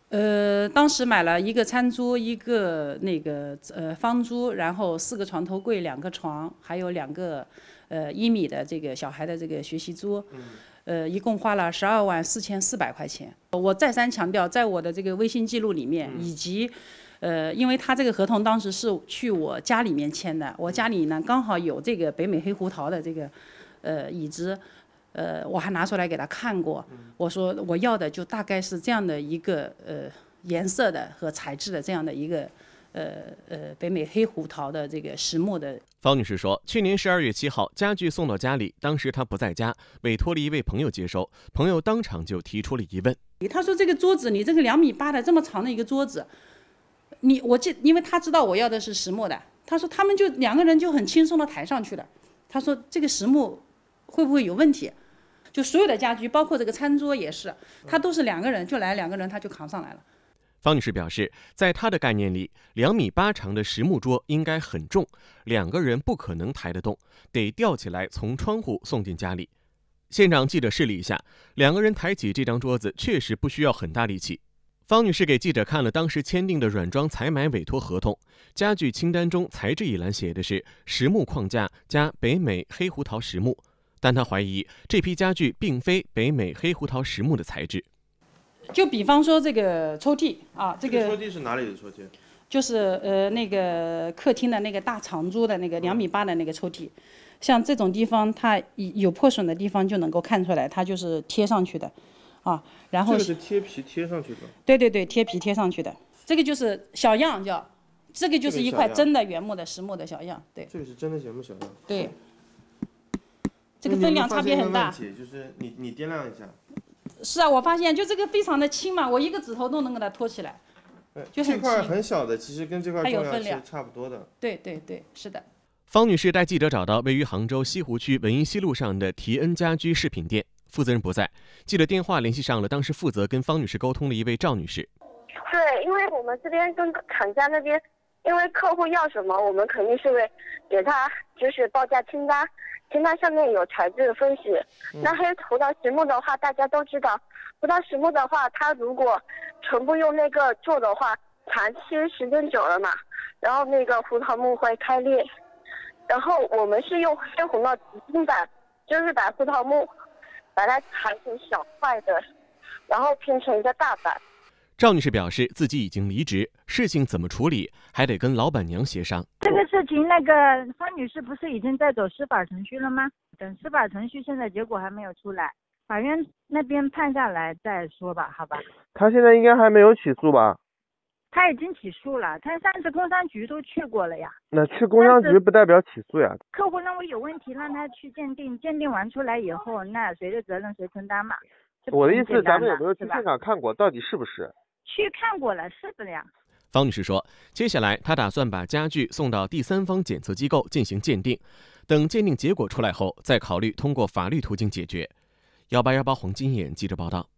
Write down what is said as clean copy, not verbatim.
当时买了一个餐桌，一个那个方桌，然后4个床头柜，2个床，还有2个1米的这个小孩的这个学习桌，一共花了12.44万块钱。我再三强调，在我的这个微信记录里面，以及因为他这个合同当时是去我家里面签的，我家里呢刚好有这个北美黑胡桃的这个椅子。我还拿出来给他看过，我说我要的就大概是这样的一个颜色的和材质的这样的一个北美黑胡桃的这个实木的。 方女士说，去年12月7号家具送到家里，当时她不在家，委托了一位朋友接收，朋友当场就提出了疑问。 他说这个桌子，你这个2.8米的这么长的一个桌子，因为他知道我要的是实木的，他说他们就2个人就很轻松的抬上去了，他说这个实木会不会有问题？就所有的家具，包括这个餐桌也是，他都是2个人，就来2个人他就扛上来了。 方女士表示，在她的概念里，2.8米长的实木桌应该很重，2个人不可能抬得动，得吊起来从窗户送进家里。现场记者试了一下，2个人抬起这张桌子确实不需要很大力气。方女士给记者看了当时签订的软装采买委托合同，家具清单中材质一栏写的是实木框架加北美黑胡桃实木，但她怀疑这批家具并非北美黑胡桃实木的材质。 就比方说这个抽屉啊，这个抽屉是哪里的抽屉？ 就是那个客厅的那个大长桌的那个2.8米的那个抽屉，像这种地方它有破损的地方就能够看出来，它就是贴上去的，啊，然后这个是贴皮贴上去的。 对对对，贴皮贴上去的，这个就是小样叫，这个就是一块真的原木的实木的小样，对。 这个是真的原木小样。 对。这个分量差别很大。 就是你掂量一下。 是啊，我发现就这个非常的轻嘛，我1个指头都能给它托起来，就很轻。 这块很小的，其实跟这块重量是差不多的。 对对对，是的。 方女士带记者找到位于杭州西湖区文艺西路上的提恩家居饰品店，负责人不在，记者电话联系上了当时负责跟方女士沟通的一位赵女士。 对，因为我们这边跟厂家那边，因为客户要什么，我们肯定是会给他就是报价清单。清单上面有材质分析，那黑胡桃实木的话，大家都知道，胡桃实木的话，它如果全部用那个做的话，长期时间久了嘛，然后那个胡桃木会开裂。然后我们是用黑胡桃钉板，就是把胡桃木把它裁成小块的，然后拼成一个大板。 赵女士表示自己已经离职，事情怎么处理还得跟老板娘协商。 这个事情那个方女士不是已经在走司法程序了吗？等司法程序现在结果还没有出来，法院那边判下来再说吧，好吧。 他现在应该还没有起诉吧？ 他已经起诉了，他上次工商局都去过了呀。 那去工商局不代表起诉呀。 客户认为有问题，让他去鉴定，鉴定完出来以后，那谁的责任谁承担嘛。 我的意思，咱们有没有去现场看过，到底是不是？ 去看过了，是的呀。 方女士说，接下来她打算把家具送到第三方检测机构进行鉴定，等鉴定结果出来后，再考虑通过法律途径解决。1818黄金眼记者报道。